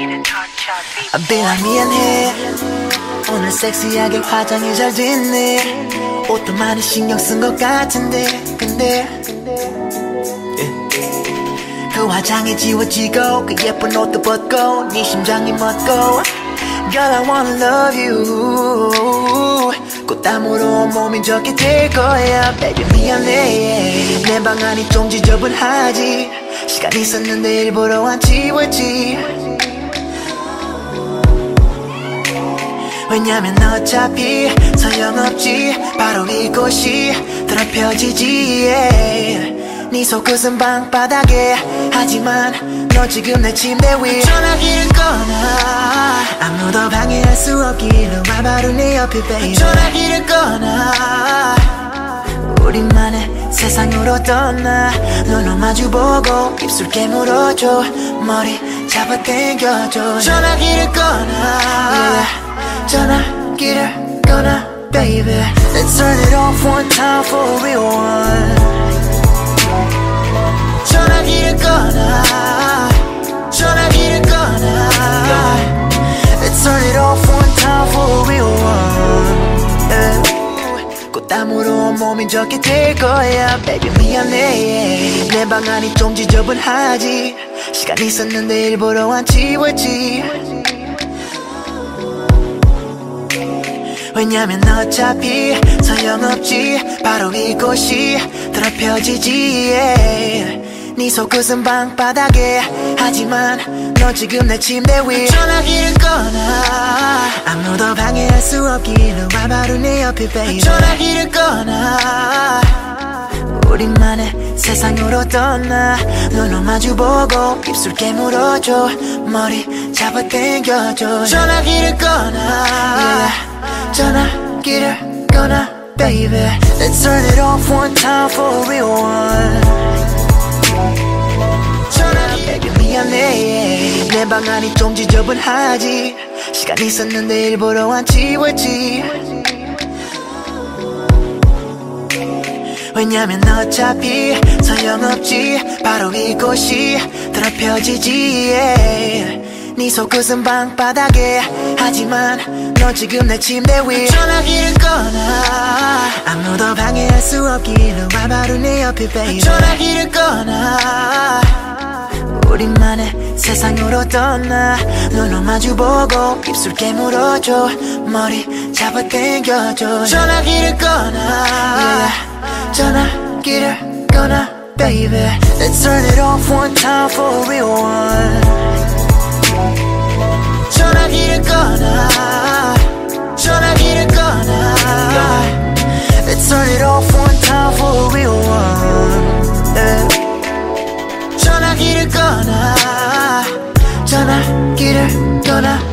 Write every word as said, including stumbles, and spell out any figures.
빌라 미안해 오늘 섹시하게 화장이 잘 됐네 옷도 많이 신경 쓴 것 같은데 근데 그 화장이 지워지고 그 예쁜 옷도 벗고 네 심장이 멎고 Girl I wanna love you 꽃땀으로 몸이 젖게 될 거야 Baby 미안해 내 방안이 좀 지저분하지 시간 있었는데 일부러 안 지웠지 왜냐면 어차피 소용없지 바로 이곳이 더럽혀지지 yeah. 네 속옷은 방바닥에 하지만 너 지금 내 침대 위 전화기를 꺼놔 아무도 방해할 수 없기를 와 바로 내 옆에 baby 전화기를 꺼놔 우리만의 세상으로 떠나 눈을 마주보고 입술 깨물어줘 머리 잡아 당겨줘 전화기를 꺼놔 yeah. 전화기를 꺼놔 baby Let's turn it off one time for real one 전화기를 꺼놔 전화기를 꺼놔 Let's turn it off one time for real one yeah. 꽃땀으로 몸이 젖게 될 거야 Baby 미안해 내 방안이 좀 지저분하지 시간 있었는데 일부러 안 지웠지 왜냐면 어차피 소용없지 바로 이곳이 더럽혀지지 yeah. 네 속옷은 방바닥에 하지만 너 지금 내 침대 위 전화기를 꺼놔 아무도 방해할 수 없기를 와 바로 내 옆에 baby 전화기를 꺼놔 우리만의 세상으로 떠나 눈을 마주보고 입술 깨물어줘 머리 잡아 당겨줘 전화기를 꺼놔 yeah. 전화기를 꺼놔 baby Let's turn it off one time for real one 전화기 baby 미안해 내 방안이 좀 지저분하지 시간 있었는데 일부러 안 지웠지 왜냐면 어차피 소용없지 바로 이곳이 더럽혀지지 yeah. 네 속옷은 방바닥에 하지만 너 지금 내 침대 위 전화기를 꺼놔 아무도 방해할 수 없기를 와 바로 내 옆에 baby 전화기를 꺼놔 우리만의 세상으로 떠나 눈을 마주보고 입술 깨물어줘 머리 잡아 당겨줘 전화기를 꺼놔 yeah. 전화기를 꺼놔 baby Let's turn it off one time for real one 전화기를 꺼놔 전화기를 꺼놔 Let's turn it off one time for real one yeah. 전화기를 꺼놔 전화기를 꺼놔